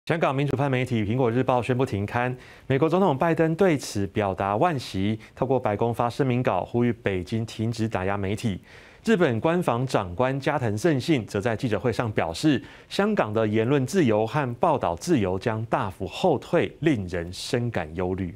香港民主派媒体《苹果日报》宣布停刊。美国总统拜登对此表达惋惜，透过白宫发声明稿，呼吁北京停止打压媒体。日本官房长官加藤胜信则在记者会上表示，香港的言论自由和报道自由将大幅后退，令人深感忧虑。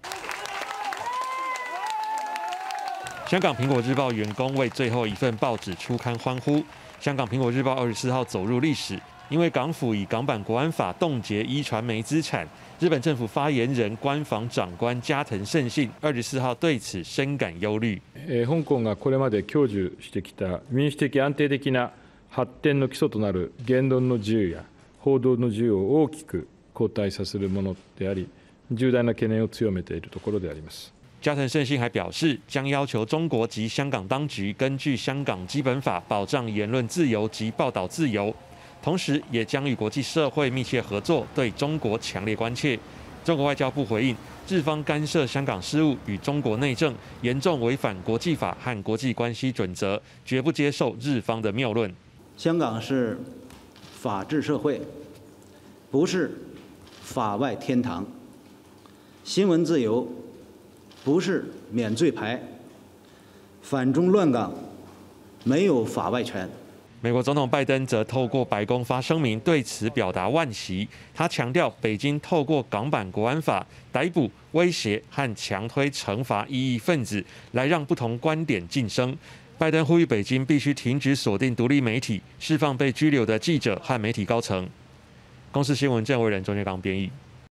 香港《苹果日报》员工为最后一份报纸出刊欢呼。香港《苹果日报》24号走入历史。 因为港府以港版国安法冻结一传媒资产，日本政府发言人官房長官加藤勝信24号对此深感憂慮。 香港がこれまで享受してきた民主的安定的な発展の基礎となる言論の自由や報道の自由を大きく後退させるものであり、重大な懸念を強めているところであります。 加藤胜信还表示，将要求中国及香港当局根据香港基本法保障言论自由及报道自由。 同时，也将与国际社会密切合作，对中国强烈关切。中国外交部回应，日方干涉香港事务与中国内政，严重违反国际法和国际关系准则，绝不接受日方的谬论。 香港是法治社会，不是法外天堂。新闻自由不是免罪牌，反中乱港没有法外权。 美国总统拜登则透过白宫发声明，对此表达惋惜。他强调，北京透过港版国安法逮捕、威胁和强推惩罚异议分子，来让不同观点晋升。拜登呼吁北京必须停止锁定独立媒体，释放被拘留的记者和媒体高层。公视新闻郑维仁、钟建刚编译。